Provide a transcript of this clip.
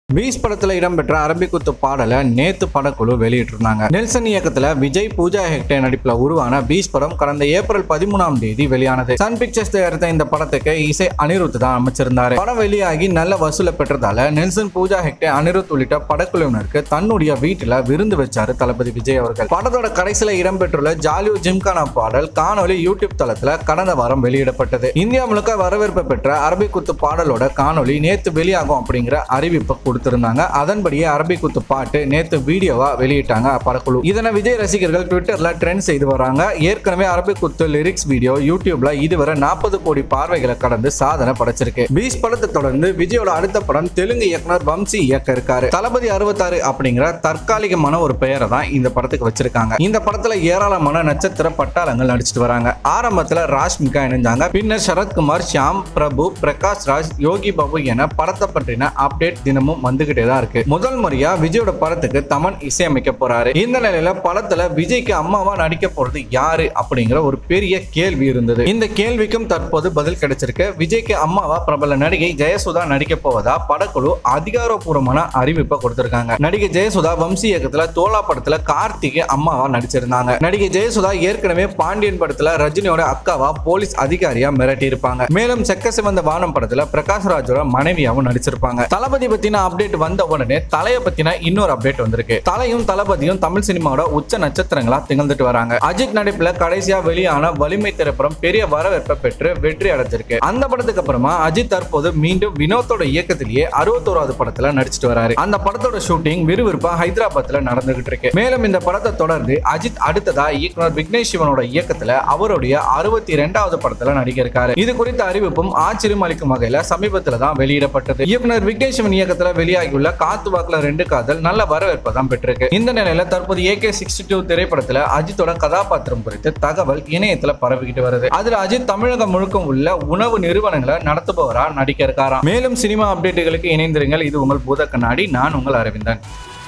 Piece படத்துல இடம்பெற்ற அரபிக்குத்து பாடலை நேத்து படக்குழு வெளியிட்டிருந்தாங்க. நெல்சன் இயக்கத்துல விஜய் பூஜா ஹெக்டே நடிப்புல உருவான பீஸ் படம் கடந்த ஏப்ரல் 13ஆம் தேதி வெளியானது. சன் பிக்சர்ஸ் தயாரித்த இந்த படத்துக்கு இசை அனிருத் தான் அமைச்சிருந்தாரு. படம் வெளியாகி நல்ல வசூலை பெற்றதால நெல்சன், பூஜா ஹெக்டே, அனிருத் உள்ளிட்ட படக்குழுவினருக்கு தன்னுடைய வீட்டுல விருந்து வச்சாரு தளபதி விஜய் அவர்கள். படத்தோட கடைசியில இடம்பெற்றுள்ள ஜாலியோ ஜிம்கானா பாடல் காணொலி யூடியூப் தளத்துல கடந்த வாரம் வெளியிடப்பட்டது. இந்தியா முழுக்க வரவேற்பு பெற்ற அரபிக்குத்து பாடலோட காணொலி நேத்து வெளியாகும் அப்படிங்கிற அறிவிப்பை கொடுத்திருந்தாங்க. அதன்படியே அரபிக்குத்து பாட்டு நேத்து வீடியோவா வெளியிட்டாங்க படக்குழு. இதனை விஜய் ரசிகர்கள் ட்விட்டர்ல ட்ரெண்ட் செய்து வராங்க. ஏற்கனவே அரபிக்குத்து லிரிக்ஸ் வீடியோ யூடியூப்ல இதுவரை 40 கோடி பார்வைகளை கடந்து சாதனை படைச்சிருக்கு. பீஸ் படத்தை தொடர்ந்து விஜயோட அடுத்த படம் தெலுங்கு இயக்குனர் வம்சி இயக்க இருக்காரு. தளபதி 66 அப்படிங்கிற தற்காலிகமான ஒரு பெயரை தான் இந்த படத்துக்கு வச்சிருக்காங்க. இந்த படத்துல ஏராளமான நட்சத்திர பட்டாளங்கள் நடிச்சிட்டு வராங்க. ஆரம்பத்துல ராஷ்மிகா இணைஞ்சாங்க. பின்னர் சரத்குமார், ஷியாம், பிரபு, பிரகாஷ் ராஜ், யோகி பாபு என படத்தை பற்றின அப்டேட் தினமும் வந்துகிட்டே தான் இருக்கு. முதல் முறையா விஜயோட படத்துக்கு தமன் இசையமைக்க போறாரு. இந்த நிலையில படத்துல விஜய்க்கு அம்மாவா நடிக்க போறது யாரு அப்படிங்கிற ஒரு பெரிய கேள்வி இருந்தது. இந்த கேள்விக்கும் தற்போது பதில் கிடைச்சிருக்கு. விஜய்க்கு அம்மாவா பிரபல நடிகை ஜெயசுதா நடிக்க போவதா படக்குழு அதிகாரப்பூர்வமான அறிவிப்பை கொடுத்திருக்காங்க. நடிகை ஜெயசுதா வம்சி இயக்கத்துல தோலா படத்துல கார்த்திகை அம்மாவா நடிச்சிருந்தாங்க. நடிகை ஜெயசுதா ஏற்கனவே பாண்டியன் படத்துல ரஜினியோட அக்காவா போலீஸ் அதிகாரியா மிரட்டி இருப்பாங்க. மேலும் செக்க சிவந்த வானம் படத்துல பிரகாஷ் ராஜோட மனைவியாவும் நடிச்சிருப்பாங்க. தளபதி பத்தின அப்டேட் வந்த உடனே தலைய பத்தின இன்னொரு அப்டேட் வந்திருக்கு. தலையும் தளபதியும் தமிழ் சினிமாவோட உச்ச நட்சத்திரங்களா திகழ்ந்துட்டு வராங்க. அஜித் நடிப்புல கடைசியா வெளியான வலிமை திரைப்படம் பெரிய வரவேற்பை பெற்று வெற்றி அடைஞ்சிருக்கு. அந்த படத்துக்கு அப்புறமா அஜித் தற்போது மீண்டும் வினோத்தோட இயக்கத்திலேயே 61வது படத்துல நடிச்சிட்டு வராரு. அந்த படத்தோட ஷூட்டிங் விறுவிறுப்பா ஹைதராபாத்ல நடந்துகிட்டு இருக்கு. மேலும் இந்த படத்தை தொடர்ந்து அஜித் அடுத்ததா இயக்குனர் விக்னேஷ் சிவனோட இயக்கத்துல அவருடைய 62வது படத்துல நடிக்க இருக்காரு. இது குறித்த அறிவிப்பும் ஆச்சரியம் அளிக்கும் வகையில சமீபத்துல தான் வெளியிடப்பட்டது. இயக்குனர் விக்னேஷ் சிவன் இயக்கத்துல வெளியாகியுள்ள காத்து வாக்குல 2 காதல் நல்ல வரவேற்பை தான் பெற்றிருக்கு. இந்த நிலையில தற்போது AK62 திரைப்படத்துல அஜித்தோட கதாபாத்திரம் குறித்து தகவல் இணையத்துல பரவிக்கிட்டு வருது. அதுல அஜித் தமிழகம் முழுக்க உள்ள உணவு நிறுவனங்களை நடத்துபவரா நடிக்க இருக்காராம். மேலும் சினிமா அப்டேட்டுகளுக்கு இணைந்திருங்கள். இது உங்கள் பூத கண்ணாடி. நான் உங்கள் அரவிந்தன்.